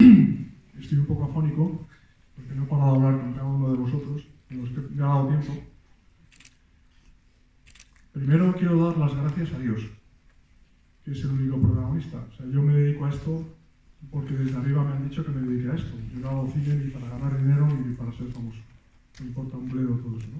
Estoy un poco afónico porque no he parado de hablar con cada uno de vosotros, en los que me ha dado tiempo. Primero quiero dar las gracias a Dios, que es el único protagonista. O sea, yo me dedico a esto porque desde arriba me han dicho que me dedique a esto. Yo no hago cine ni para ganar dinero ni para ser famoso. Me importa un bledo todo eso, ¿no?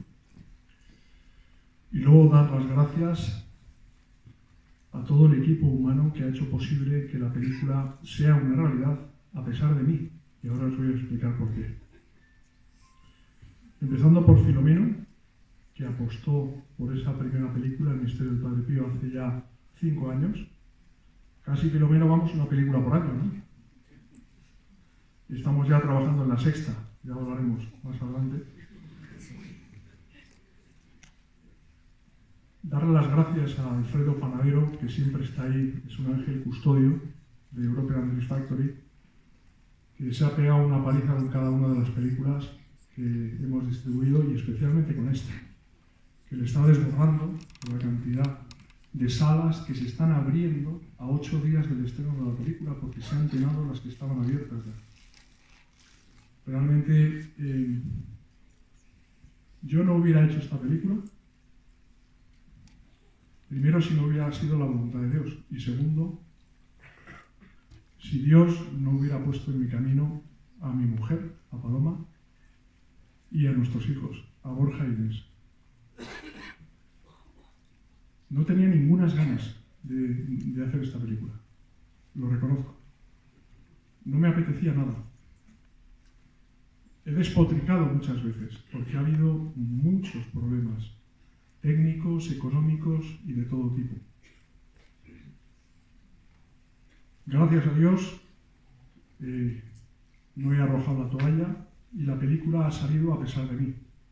Y luego dar las gracias a todo el equipo humano que ha hecho posible que la película sea una realidad a pesar de mí. Y ahora os voy a explicar por qué. Empezando por Filomeno, que apostó por esa primera película, El misterio del Padre Pío, hace ya 5 años. Casi Filomeno vamos una película por año, ¿no? Estamos ya trabajando en la sexta, ya lo haremos más adelante. Darle las gracias a Alfredo Panadero, que siempre está ahí, es un ángel custodio de European Dreams Factory, que se ha pegado una paliza con cada una de las películas que hemos distribuido y especialmente con esta, que le está desbordando por la cantidad de salas que se están abriendo a 8 días del estreno de la película porque se han llenado las que estaban abiertas ya. Realmente yo no hubiera hecho esta película, primero si no hubiera sido la voluntad de Dios y segundo si Dios no hubiera puesto en mi camino a mi mujer, a Paloma, y a nuestros hijos, a Borja y Inés. No tenía ninguna ganas de hacer esta película, lo reconozco. No me apetecía nada. He despotricado muchas veces, porque ha habido muchos problemas técnicos, económicos y de todo tipo. Gracias a Dios no he arrojado la toalla y la película ha salido a pesar de mí.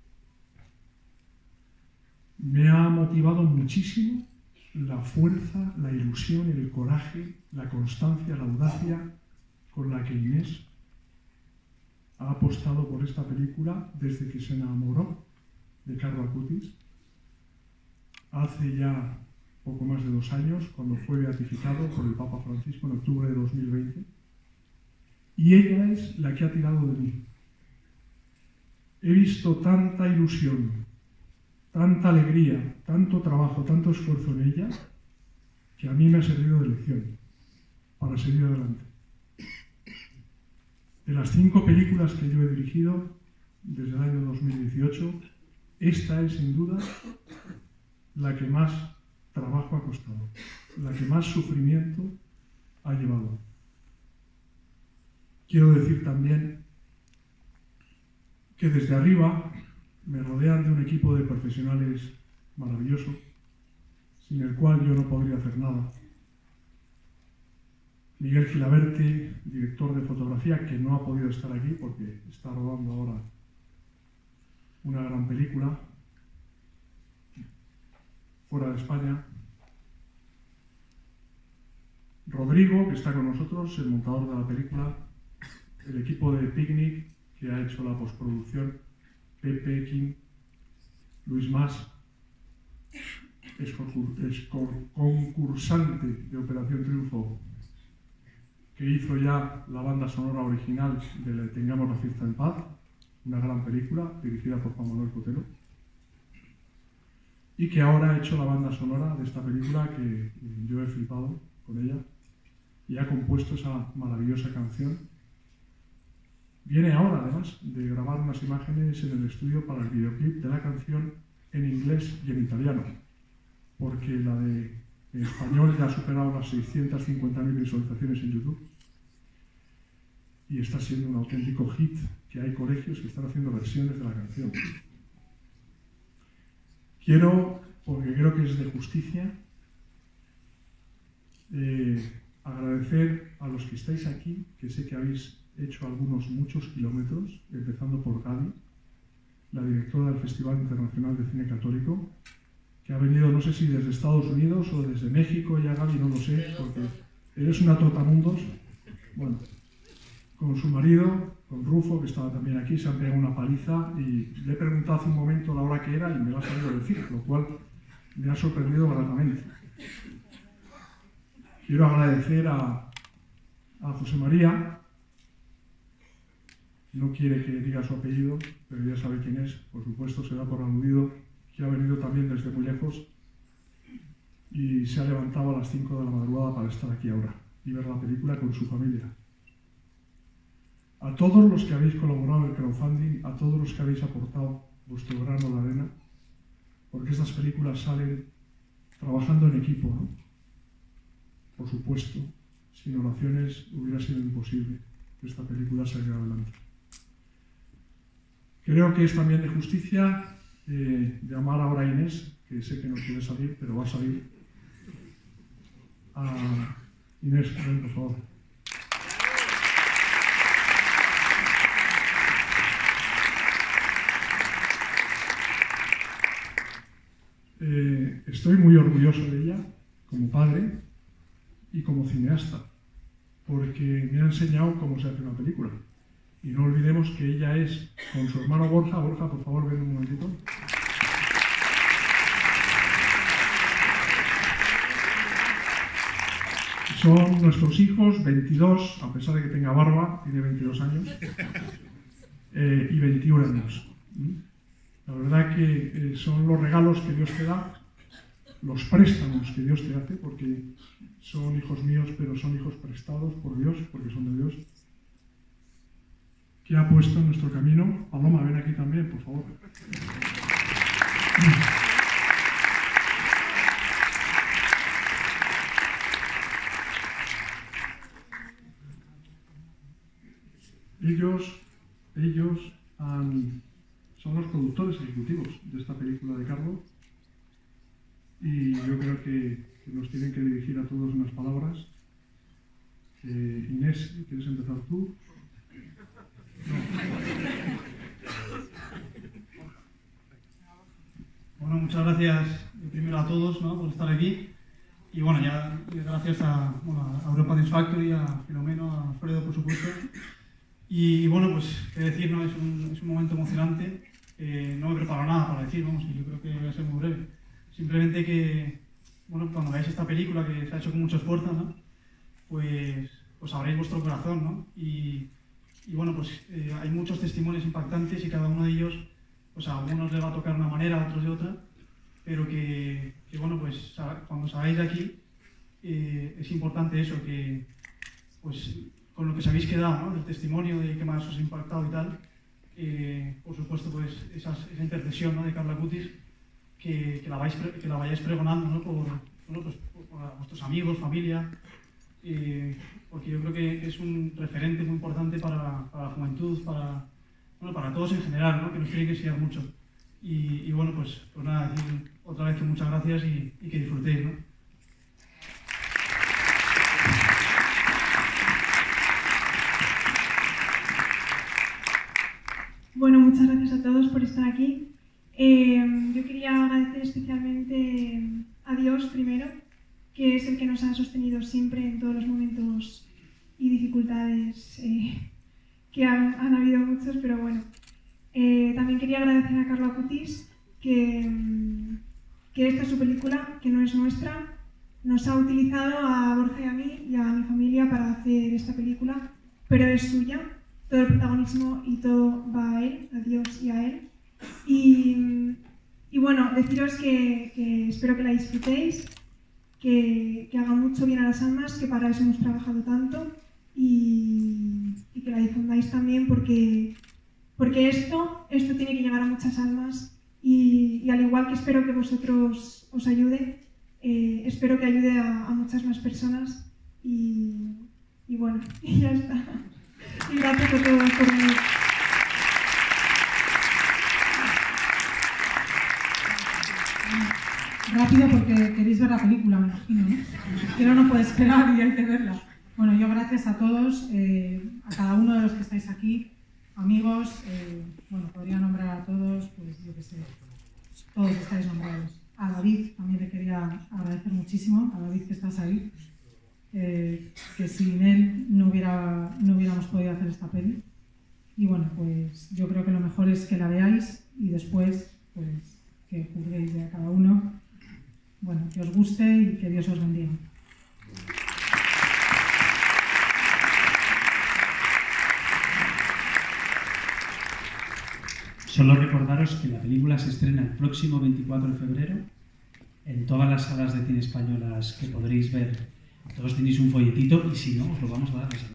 Me ha motivado muchísimo la fuerza, la ilusión, el coraje, la constancia, la audacia con la que Inés ha apostado por esta película desde que se enamoró de Carlo Acutis hace ya poco más de 2 años, cuando fue beatificado por el Papa Francisco en octubre de 2020, y ella es la que ha tirado de mí. He visto tanta ilusión, tanta alegría, tanto trabajo, tanto esfuerzo en ella, que a mí me ha servido de lección para seguir adelante. De las 5 películas que yo he dirigido desde el año 2018, esta es sin duda la que más trabajo ha costado, la que más sufrimiento ha llevado. Quiero decir también que desde arriba me rodean de un equipo de profesionales maravilloso, sin el cual yo no podría hacer nada. Miguel Gilaberte, director de fotografía, que no ha podido estar aquí porque está rodando ahora una gran película fuera de España. Rodrigo, que está con nosotros, el montador de la película. El equipo de Picnic, que ha hecho la postproducción. Pepe, Kim, Luis Mas, es concursante de Operación Triunfo, que hizo ya la banda sonora original de Tengamos la fiesta en paz, una gran película dirigida por Juan Manuel Cotelo, y que ahora ha hecho la banda sonora de esta película que yo he flipado con ella y ha compuesto esa maravillosa canción. Viene ahora, además, de grabar unas imágenes en el estudio para el videoclip de la canción en inglés y en italiano, porque la de en español ya ha superado las 650.000 visualizaciones en YouTube y está siendo un auténtico hit, que hay colegios que están haciendo versiones de la canción. Quiero, porque creo que es de justicia, agradecer a los que estáis aquí, que sé que habéis hecho muchos kilómetros, empezando por Gaby, la directora del Festival Internacional de Cine Católico, que ha venido, no sé si desde Estados Unidos o desde México, ya Gaby, no lo sé, porque eres una trotamundos. Bueno, con su marido, con Rufo, que estaba también aquí, se han pegado una paliza y le he preguntado hace un momento la hora que era y me lo ha sabido decir, lo cual me ha sorprendido gratamente. Quiero agradecer a José María, No quiere que diga su apellido, pero ya sabe quién es. Por supuesto, se da por aludido que ha venido también desde muy lejos y se ha levantado a las 5 de la madrugada para estar aquí ahora y ver la película con su familia. A todos los que habéis colaborado en el crowdfunding, a todos los que habéis aportado vuestro grano de arena, porque estas películas salen trabajando en equipo, ¿no? Por supuesto, sin oraciones hubiera sido imposible que esta película saliera adelante. Creo que es también de justicia llamar ahora a Inés, que sé que no quiere salir, pero va a salir. Inés, ven, por favor. Estoy muy orgulloso de ella, como padre y como cineasta, porque me ha enseñado cómo se hace una película. Y no olvidemos que ella es, con su hermano Borja. Borja, por favor, ven un momentito. Son nuestros hijos, 22, a pesar de que tenga barba, tiene 22 años, y 21 años. La verdad que son los regalos que Dios te da, los préstamos que Dios te hace, porque son hijos míos, pero son hijos prestados por Dios, porque son de Dios, que ha puesto en nuestro camino. Paloma, ven aquí también, por favor. Ellos son los productores ejecutivos de esta película de Carlo, y yo creo que nos tienen que dirigir a todos unas palabras. Inés, ¿quieres empezar tú? No. Bueno, muchas gracias primero a todos, ¿no?, por estar aquí. Y bueno, ya gracias a Europa Dance Factory, a Filomeno, a Alfredo, por supuesto. Y bueno, pues qué decir, ¿no? Es un momento emocionante. No me preparo nada para decir, vamos, y yo creo que voy a ser muy breve. Simplemente que, bueno, cuando veáis esta película, que se ha hecho con mucho esfuerzo, ¿no?, pues abréis vuestro corazón, ¿no? Y bueno, pues hay muchos testimonios impactantes, y cada uno de ellos, pues a algunos les va a tocar de una manera, a otros de otra, pero que bueno, pues cuando salgáis de aquí, es importante eso, que pues con lo que os habéis quedado, ¿no?, del testimonio de qué más os ha impactado y tal, por supuesto, pues esa intercesión, ¿no?, de Carla Acutis, que la vayáis pregonando, ¿no?, por vuestros amigos, familia, porque yo creo que es un referente muy importante para la juventud, para todos en general, ¿no?, que nos tiene que enseñar mucho. Y bueno, pues nada, decir otra vez que muchas gracias y que disfrutéis, ¿no? Bueno, muchas gracias a todos por estar aquí. Yo quería agradecer especialmente a Dios primero, que es el que nos ha sostenido siempre en todos los momentos y dificultades que han habido muchos, pero bueno. También quería agradecer a Carlo Acutis que esta es su película, que no es nuestra. Nos ha utilizado a Borja y a mí y a mi familia para hacer esta película, pero es suya. Todo el protagonismo y todo va a él, a Dios y a él. Y bueno, deciros que espero que la disfrutéis, que haga mucho bien a las almas, que para eso hemos trabajado tanto, y que la difundáis también, porque esto tiene que llegar a muchas almas, y al igual que espero que vosotros os ayude, espero que ayude a muchas más personas, y bueno, y ya está. Y gracias a todos por venir. Rápido, porque queréis ver la película, me imagino, ¿no? Que no puede esperar y hay que verla. Bueno, yo gracias a todos, a cada uno de los que estáis aquí, amigos, bueno, podría nombrar a todos, pues yo qué sé, todos estáis nombrados. A David también le quería agradecer muchísimo, a David, que estás ahí, que sin él no hubiéramos podido hacer esta peli. Y bueno, pues yo creo que lo mejor es que la veáis y después, pues, que juzguéis de cada uno. Bueno, que os guste y que Dios os bendiga. Solo recordaros que la película se estrena el próximo 24 de febrero en todas las salas de cine españolas que podréis ver. Todos tenéis un folletito y si no, os lo vamos a dar.